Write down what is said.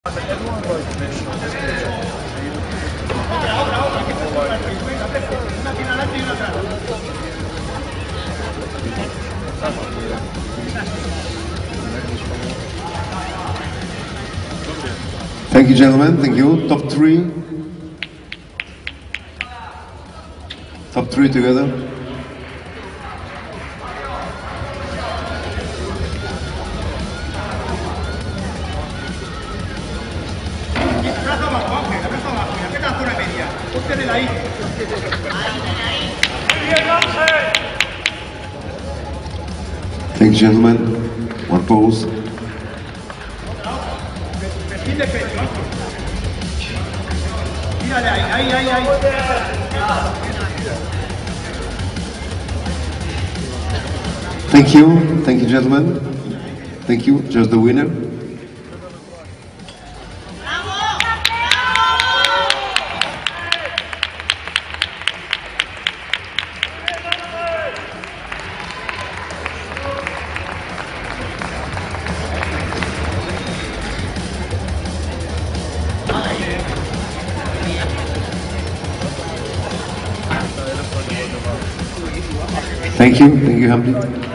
Thank you, gentlemen. Thank you. Top three. Top three together. Thank you, gentlemen. One pose. Thank you, gentlemen. Thank you, just the winner. Thank you, Hamdi.